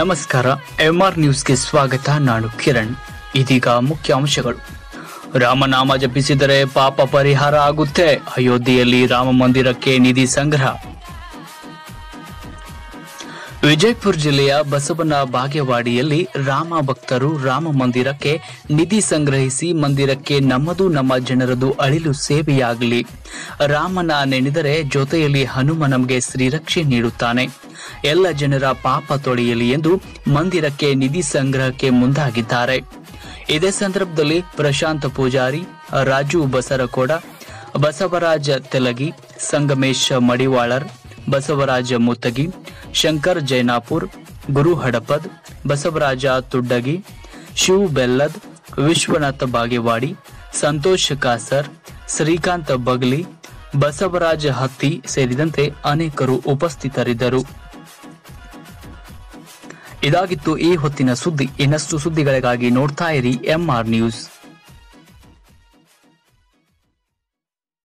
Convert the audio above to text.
ನಮಸ್ಕಾರ, ಎಂಆರ್ ನ್ಯೂಸ್ಗೆ ಸ್ವಾಗತ. ನಾನು ಕಿರಣ್. ಇದೀಗ ಮುಖ್ಯಾಂಶಗಳು. ರಾಮನಾಮ ಜಪಿಸಿದರೆ ಪಾಪ ಪರಿಹಾರ ಆಗುತ್ತೆ. ಅಯೋಧ್ಯೆಯಲ್ಲಿ ರಾಮ ಮಂದಿರಕ್ಕೆ ನಿಧಿ ಸಂಗ್ರಹ. ವಿಜಯಪುರ ಜಿಲ್ಲೆಯ ಬಸವನ ಬಾಗೇವಾಡಿಯಲ್ಲಿ ರಾಮ ಭಕ್ತರು ರಾಮ ಮಂದಿರಕ್ಕೆ ನಿಧಿ ಸಂಗ್ರಹಿಸಿ ಮಂದಿರಕ್ಕೆ ನಮ್ಮದು ನಮ್ಮ ಜನರದು ಅಳಿಲು ಸೇವೆಯಾಗಲಿ. ರಾಮನ ನೆನೆದರೆ ಜೊತೆಯಲ್ಲಿ ಹನುಮ ನಮಗೆ ಶ್ರೀರಕ್ಷೆ ನೀಡುತ್ತಾನೆ. ಎಲ್ಲ ಜನರ ಪಾಪ ತೊಳೆಯಲಿ ಎಂದು ಮಂದಿರಕ್ಕೆ ನಿಧಿ ಸಂಗ್ರಹಕ್ಕೆ ಮುಂದಾಗಿದ್ದಾರೆ. ಇದೇ ಸಂದರ್ಭದಲ್ಲಿ ಪ್ರಶಾಂತ್ ಪೂಜಾರಿ, ರಾಜು ಬಸರಕೋಡ, ಬಸವರಾಜ ತೆಲಗಿ, ಸಂಗಮೇಶ್ ಮಡಿವಾಳರ್, ಬಸವರಾಜ ಮುತ್ತಗಿ, ಶಂಕರ್ ಜೈನಾಪುರ್, ಗುರು ಹಡಪದ್, ಬಸವರಾಜ ತುಡ್ಡಗಿ, ಶಿವ್ ಬೆಲ್ಲದ್, ವಿಶ್ವನಾಥ ಬಾಗೇವಾಡಿ, ಸಂತೋಷ್ ಕಾಸರ್, ಶ್ರೀಕಾಂತ್ ಬಗ್ಲಿ, ಬಸವರಾಜ ಹತ್ತಿ ಸೇರಿದಂತೆ ಅನೇಕರು ಉಪಸ್ಥಿತರಿದ್ದರು. ಇದಾಗಿತ್ತು ಈ ಹೊತ್ತಿನ ಸುದ್ದಿ. ಇನ್ನಷ್ಟು ಸುದ್ದಿಗಳಿಗಾಗಿ ನೋಡ್ತಾ ಇರಿ ಎಂಆರ್ ನ್ಯೂಸ್.